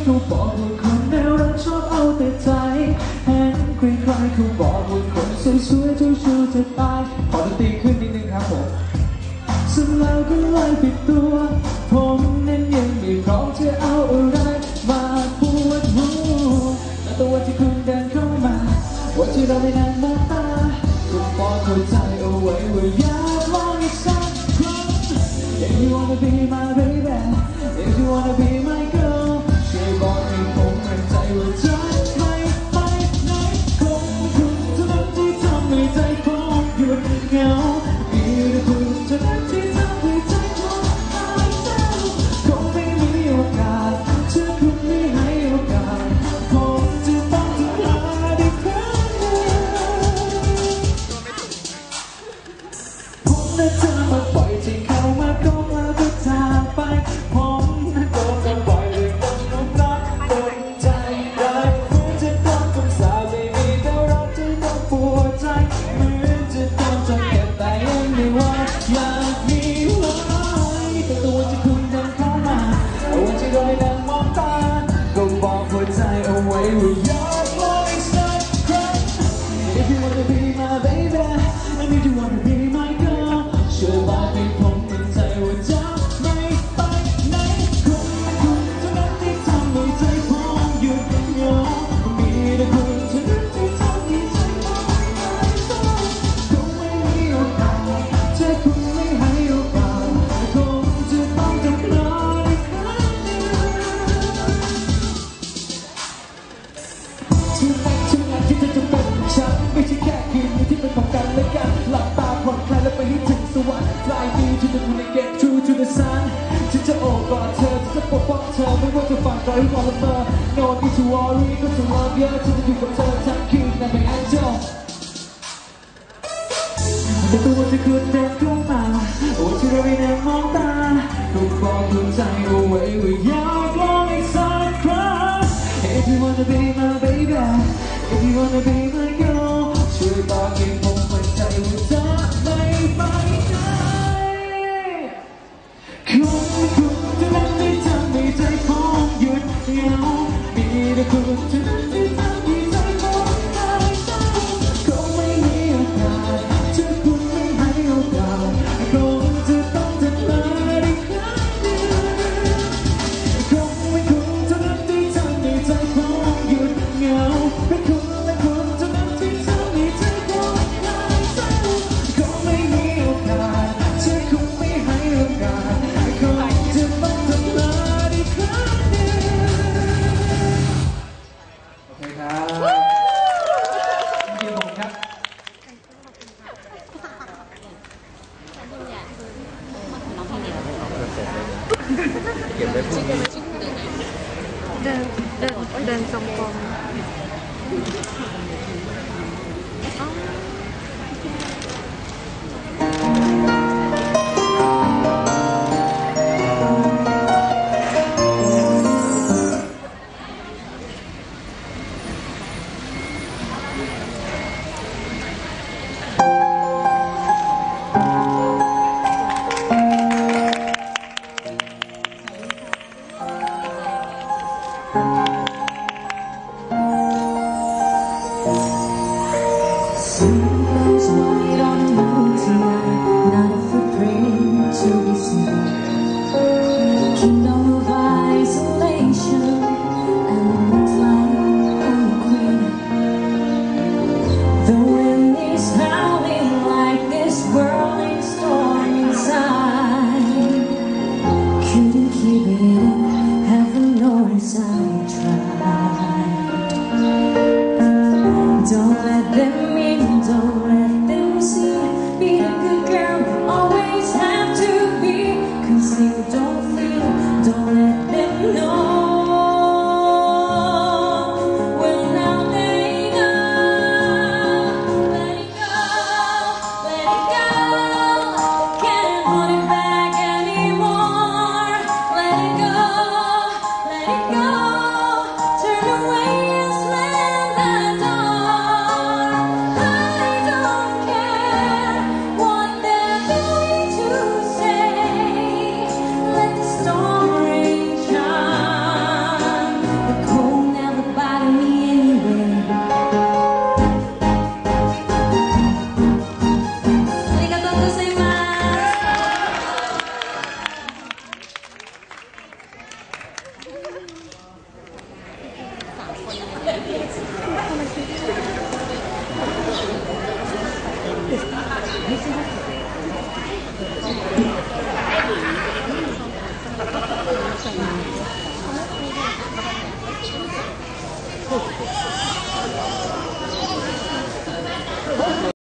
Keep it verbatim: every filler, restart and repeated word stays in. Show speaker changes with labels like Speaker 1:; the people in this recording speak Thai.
Speaker 1: เขาบอกว่าคนน่ารักชอบเอาแต่ใจเห็นใครๆเขาบอกว่าคนสวยๆเจ้าชู้จะตายขอดนตรีขึ้นนิดนึงครับผมสุดแล้วก็เลยปิดตัวผมนั้นยังไม่พร้อมจะเอาอะไรมาปวดหัวและตัวที่คุณเดินเข้ามาว่าที่เราได้นั่งมองตาคุณบอกหัวใจเอาไว้ว่าอยากลองอีกสักครั้ง If you wanna be my baby If you wanna be my girl ช่วยบอกให้ผมมั่นใจว่าจะไม่ไปไหนคงคุณเท่านั้นที่ทำให้ใจผมหยุดเหงามีแต่คุณเท่านั้นที่ทำให้ใจผมหายเศร้าคงไม่มีโอกาสถ้าคุณไม่ให้โอกาสผมจะต้องทำลายอีกครั้งหนึ่งผมน่าจะมาปล่อยใจเข้ามาก็แล้วก็จากไปผมน่าโดนกันบ่อยเลยต้องน้ำรักตกใจได้เหมือนจะโดนคำสาปไม่มีแต่รักที่ต้องปวดใจเหมือนจะโดนจนเก็บแต่ยังไม่ว่าอยากมีไว้แต่ตัวที่คุณเดินเข้ามาวันที่เราได้นั่งมองตาก็บอกหัวใจเอาไว้ว่าอยากลองอีกสักครั้ง If you wanna be my baby and if you wanna be my girl ช่วยบอกให้ผมมั่นใจว่าจะไม่ไปไหนคงเป็นคุณเท่านั้นที่ทำให้ใจผมหยุดเหงามีแต่คุณเท่านั้นที่ทำให้ใจผมหายเศร้าคงไม่มีโอกาสถ้าคุณไม่ให้โอกาสคงจะต้องทำลายอีกครั้งหนึ่งที่แรกที่งานที่เธอจะเป็นฉันไม่ใช่แค่คืนที่เป็นของกันและกันหลับตาผ่อนคลายแล้วไปให้ถึงสวรรค์ Fly me to the moon and get true to the sun ฉันจะโอบกอดเธอฉันจะปกป้องเธอไม่ว่าจะฝันไกลหรือมองละเมอ No need to worry ก็จะ love you ฉันจะอยู่กับเธอทั้งคืนนั่นเป็น angel แต่ตัวที่คุณเดินเข้ามาวันที่เราได้นั่งมองตาก็บอกหัวใจเอาไว้ว่าอยากลองอีกสักครั้ง If you wanna be my baby If you wanna be my girl ช่วยบอกให้ผมมั่นใจว่าจะไม่ไปไหนคงเป็นคุณเท่านั้นที่ทำให้ใจผมหยุดเหงามีแต่คุณเท่านั้นที่ทำให้ใจผมหายเศร้าคงไม่มีโอกาสถ้าคุณไม่ให้โอกาสคงจะต้องทำลายอีกครั้งหนึ่งคงเป็นคุณเท่านั้นที่ทำให้ใจผมหยุดเหงาเป็นคุณและคุณเท่านั้นที่ทำให้ใจผมหายเศร้าคงไม่มีโอกาสถ้าคุณไม่ให้โอกาสคงจะต้องทำลายอีกครั้งหนึ่งโอเคครับยินดีผมครับเก็บไว้พรุ่งนี้
Speaker 2: เดินเดินเดินจงกรม
Speaker 3: Don't let them in, don't let them see. Be a good girl, you always have to be. Cause you don't feel, don't let them know. Well now let it go, let it go, let it go. Can't hold it back anymore. Let it go, let it go.